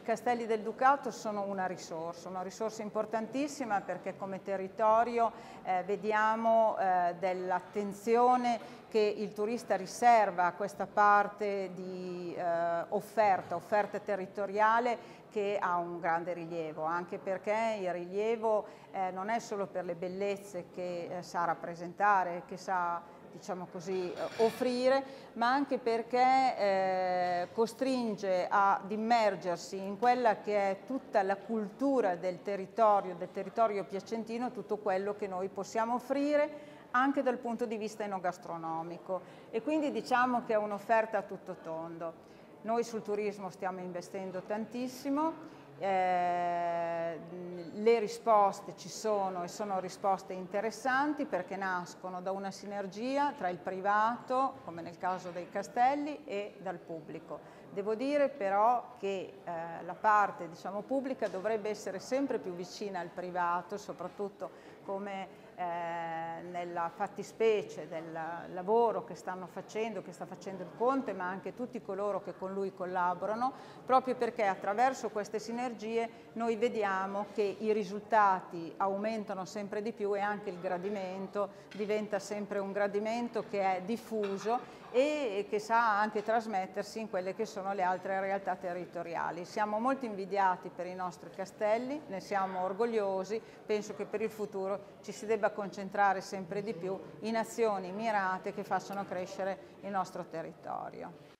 Castelli del Ducato sono una risorsa importantissima, perché come territorio vediamo dell'attenzione che il turista riserva a questa parte di offerta territoriale, che ha un grande rilievo, anche perché il rilievo non è solo per le bellezze che sa rappresentare, che sa, diciamo così, offrire, ma anche perché costringe ad immergersi in quella che è tutta la cultura del territorio piacentino, tutto quello che noi possiamo offrire anche dal punto di vista enogastronomico, e quindi diciamo che è un'offerta a tutto tondo. Noi sul turismo stiamo investendo tantissimo, le risposte ci sono e sono risposte interessanti, perché nascono da una sinergia tra il privato, come nel caso dei castelli, e dal pubblico. Devo dire però che la parte, diciamo, pubblica dovrebbe essere sempre più vicina al privato, soprattutto come nella fattispecie del lavoro che sta facendo il Conte, ma anche tutti coloro che con lui collaborano, proprio perché attraverso queste sinergie noi vediamo che i risultati aumentano sempre di più, e anche il gradimento diventa sempre un gradimento che è diffuso e che sa anche trasmettersi in quelle che sono le altre realtà territoriali. Siamo molto invidiati per i nostri castelli, ne siamo orgogliosi, penso che per il futuro ci si debba concentrare sempre di più in azioni mirate che facciano crescere il nostro territorio.